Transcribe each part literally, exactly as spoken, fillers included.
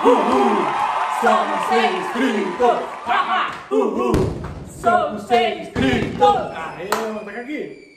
uhul! Somos seis inscritos! Haha, uhul! Somos seis inscritos! Aê, tá aqui!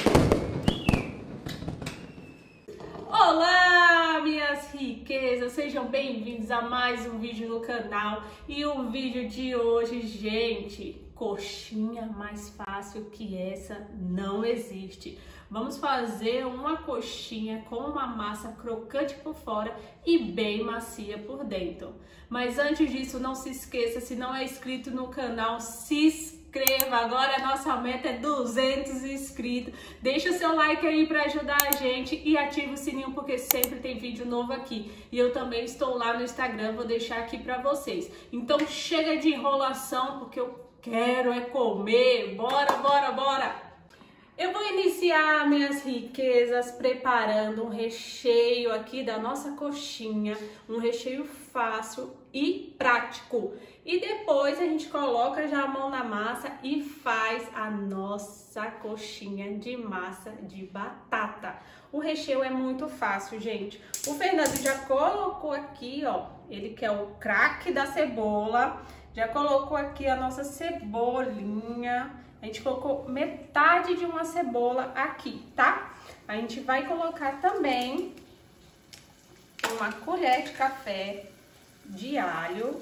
Olá, minhas riquezas! Sejam bem-vindos a mais um vídeo no canal. E o vídeo de hoje, gente, coxinha mais fácil que essa não existe. Vamos fazer uma coxinha com uma massa crocante por fora e bem macia por dentro. Mas antes disso, não se esqueça, se não é inscrito no canal, se inscreva. Agora a nossa meta é duzentos inscritos. Deixa o seu like aí para ajudar a gente e ativa o sininho porque sempre tem vídeo novo aqui. E eu também estou lá no Instagram, vou deixar aqui para vocês. Então chega de enrolação porque eu quero é comer. Bora, bora, bora! Eu vou iniciar, minhas riquezas, preparando um recheio aqui da nossa coxinha, um recheio fácil e prático. E depois a gente coloca já a mão na massa e faz a nossa coxinha de massa de batata. O recheio é muito fácil, gente. O Fernando já colocou aqui, ó, ele que é o craque da cebola, já colocou aqui a nossa cebolinha. A gente colocou metade de uma cebola aqui, tá? A gente vai colocar também uma colher de café de alho.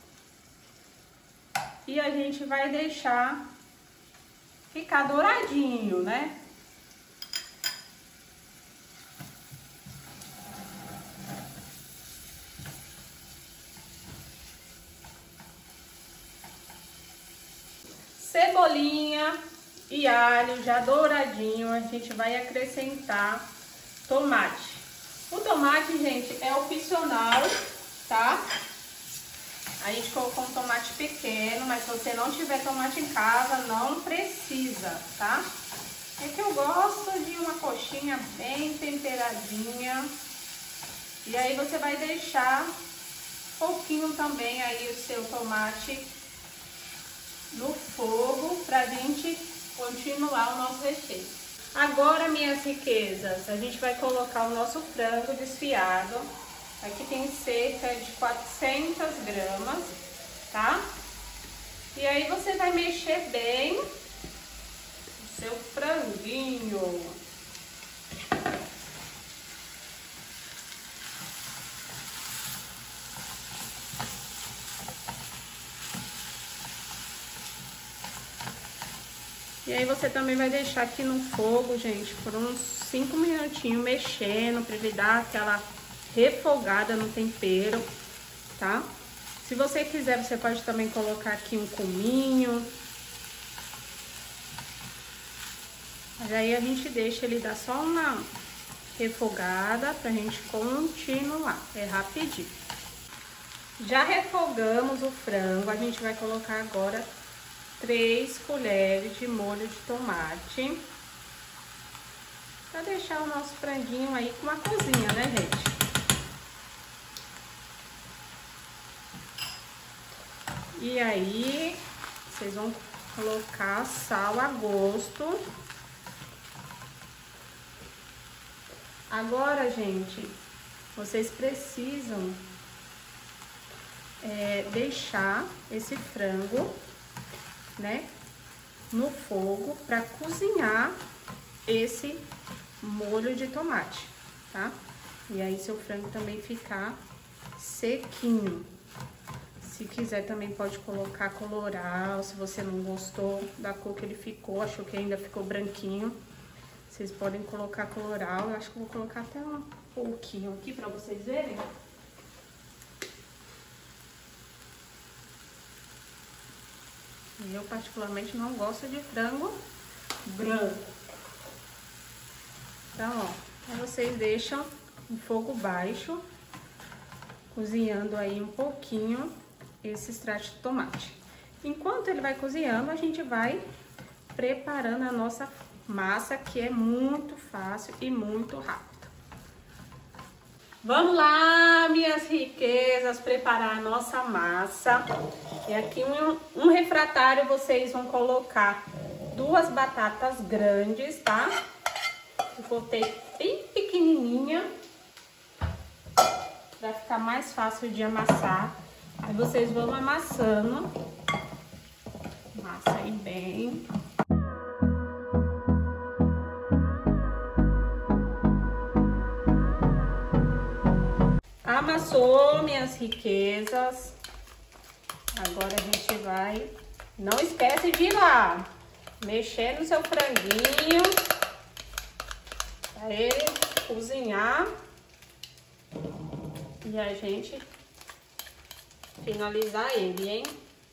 E a gente vai deixar ficar douradinho, né? Cebolinha e alho já douradinho, a gente vai acrescentar tomate. O tomate, gente, é opcional, tá? A gente colocou um tomate pequeno, mas se você não tiver tomate em casa, não precisa, tá? É que eu gosto de uma coxinha bem temperadinha. E aí você vai deixar um pouquinho também aí o seu tomate no fogo pra gente continuar o nosso recheio. Agora, minhas riquezas, a gente vai colocar o nosso frango desfiado. Aqui tem cerca de quatrocentas gramas, tá? E aí você vai mexer bem o seu franguinho. E aí você também vai deixar aqui no fogo, gente, por uns cinco minutinhos mexendo, pra ele dar aquela refogada no tempero, tá? Se você quiser, você pode também colocar aqui um cominho. Mas aí a gente deixa ele dar só uma refogada pra gente continuar, é rapidinho. Já refogamos o frango, a gente vai colocar agora três colheres de molho de tomate. Pra deixar o nosso franguinho aí com uma cozinha, né, gente? E aí, vocês vão colocar sal a gosto. Agora, gente, vocês precisam é, deixar esse frango, né, no fogo para cozinhar esse molho de tomate, tá? E aí seu frango também ficar sequinho. Se quiser também pode colocar colorau, se você não gostou da cor que ele ficou, achou que ainda ficou branquinho, vocês podem colocar colorau. Eu acho que eu vou colocar até um pouquinho aqui para vocês verem. Eu particularmente não gosto de frango branco. Então, ó, aí vocês deixam em fogo baixo, cozinhando aí um pouquinho esse extrato de tomate. Enquanto ele vai cozinhando, a gente vai preparando a nossa massa, que é muito fácil e muito rápido. Vamos lá, minhas riquezas, preparar a nossa massa. E aqui um, um refratário vocês vão colocar duas batatas grandes, tá? Eu cortei bem pequenininha. Vai ficar mais fácil de amassar. Aí vocês vão amassando. Amassa aí bem. Amassou, minhas riquezas. Agora a gente vai... Não esquece de ir lá mexer no seu franguinho para ele cozinhar e a gente finalizar ele, hein?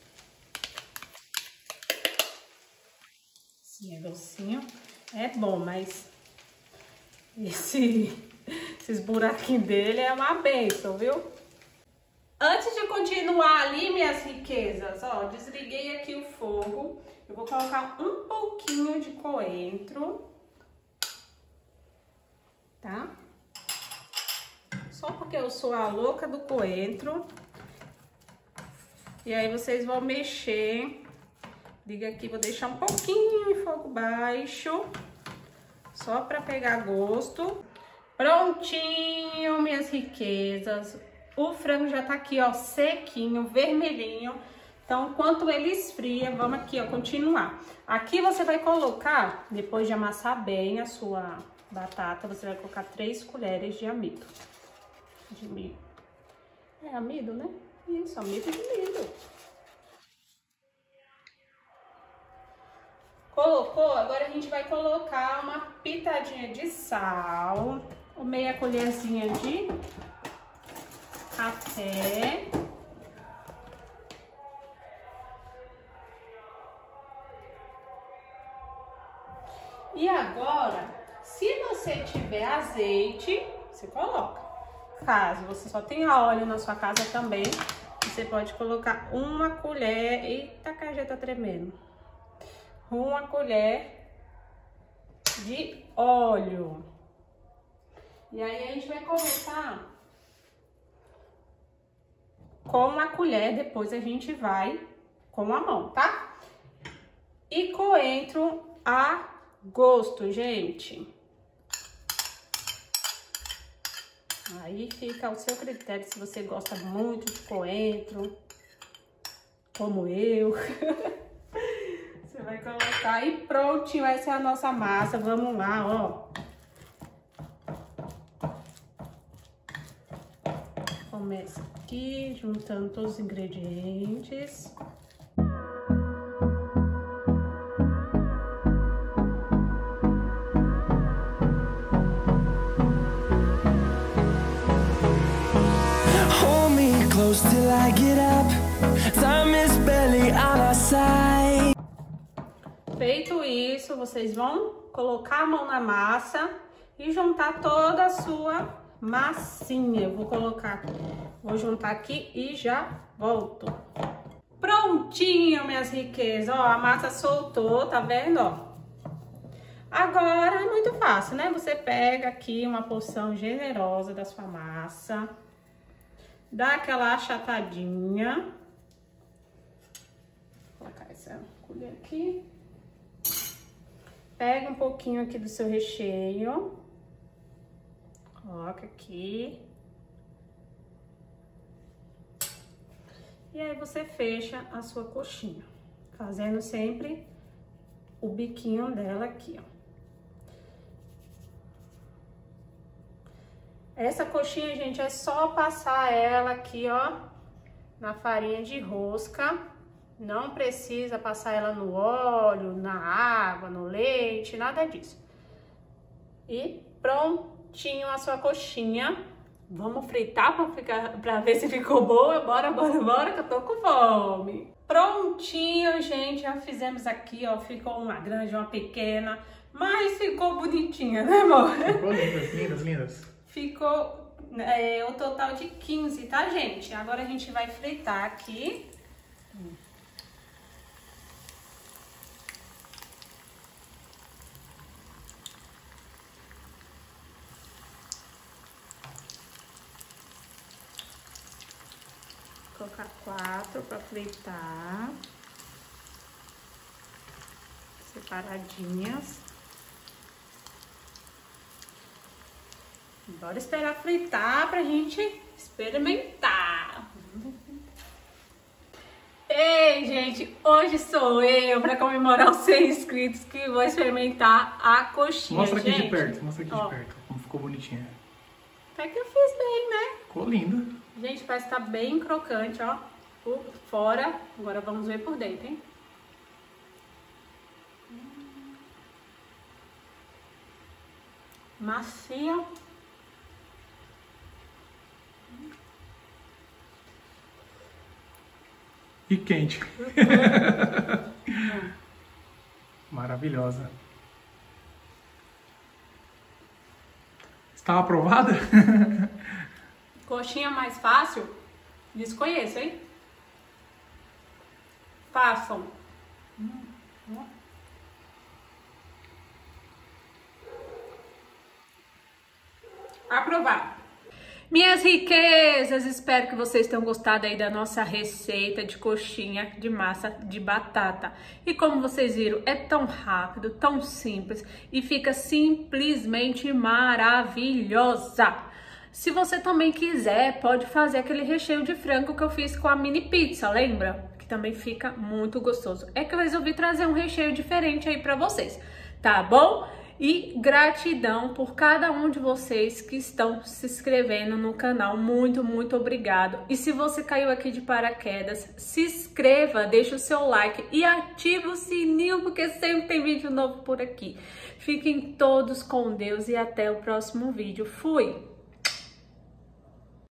Esse negocinho é bom, mas esse, esses buraquinhos dele é uma bênção, viu? Antes de continuar ali, minhas riquezas, ó, desliguei aqui o fogo. Eu vou colocar um pouquinho de coentro, tá? Só porque eu sou a louca do coentro. E aí vocês vão mexer. Liga aqui, vou deixar um pouquinho em fogo baixo, só pra pegar gosto. Prontinho, minhas riquezas. O frango já tá aqui, ó, sequinho, vermelhinho. Então, enquanto ele esfria, vamos aqui, ó, continuar. Aqui você vai colocar, depois de amassar bem a sua batata, você vai colocar três colheres de amido. De milho. É amido, né? Isso, amido de milho. Colocou, agora a gente vai colocar uma pitadinha de sal, meia colherzinha de café. E agora, se você tiver azeite, você coloca. Caso você só tenha óleo na sua casa também, você pode colocar uma colher. Eita, a cajeta tá tremendo. Uma colher de óleo. E aí a gente vai começar com uma colher, depois a gente vai com a mão, tá? E coentro a gosto, gente. Aí fica ao seu critério, se você gosta muito de coentro, como eu. Você vai colocar e prontinho, essa é a nossa massa. Vamos lá, ó. Começa aqui, juntando todos os ingredientes. Till I get up, time is barely on our side. Feito isso, vocês vão colocar a mão na massa e juntar toda a sua massinha. Eu vou colocar, vou juntar aqui e já volto. Prontinho, minhas riquezas, ó, a massa soltou, tá vendo, ó? Agora é muito fácil, né? Você pega aqui uma porção generosa da sua massa, dá aquela achatadinha. Vou colocar essa colher aqui. Pega um pouquinho aqui do seu recheio. Coloca aqui. E aí você fecha a sua coxinha, fazendo sempre o biquinho dela aqui, ó. Essa coxinha, gente, é só passar ela aqui, ó, na farinha de rosca. Não precisa passar ela no óleo, na água, no leite, nada disso. E prontinho a sua coxinha. Vamos fritar pra, ficar, pra ver se ficou boa? Bora, bora, bora, que eu tô com fome. Prontinho, gente, já fizemos aqui, ó, ficou uma grande, uma pequena, mas ficou bonitinha, né, amor? Ficou lindas, lindas, lindas. Ficou é, o total de quinze, tá, gente? Agora a gente vai fritar aqui. Vou colocar quatro para fritar. Separadinhas. Bora esperar fritar pra gente experimentar. Ei, gente, hoje sou eu para comemorar os cem inscritos que vou experimentar a coxinha. Mostra aqui gente. de perto, mostra aqui Ó. de perto, como ficou bonitinha. Até que eu fiz bem, né? Ficou linda. Gente, parece que tá bem crocante, ó, por fora. Agora vamos ver por dentro, hein? Macia. E quente. Maravilhosa. Estava aprovada? Coxinha mais fácil? Desconheço, hein? Façam. Aprovar. Minhas riquezas, espero que vocês tenham gostado aí da nossa receita de coxinha de massa de batata. E como vocês viram, é tão rápido, tão simples e fica simplesmente maravilhosa. Se você também quiser, pode fazer aquele recheio de frango que eu fiz com a mini pizza, lembra? Que também fica muito gostoso. É que eu resolvi trazer um recheio diferente aí pra vocês, tá bom? E gratidão por cada um de vocês que estão se inscrevendo no canal. Muito, muito obrigado. E se você caiu aqui de paraquedas, se inscreva, deixa o seu like e ativa o sininho, porque sempre tem vídeo novo por aqui. Fiquem todos com Deus e até o próximo vídeo. Fui!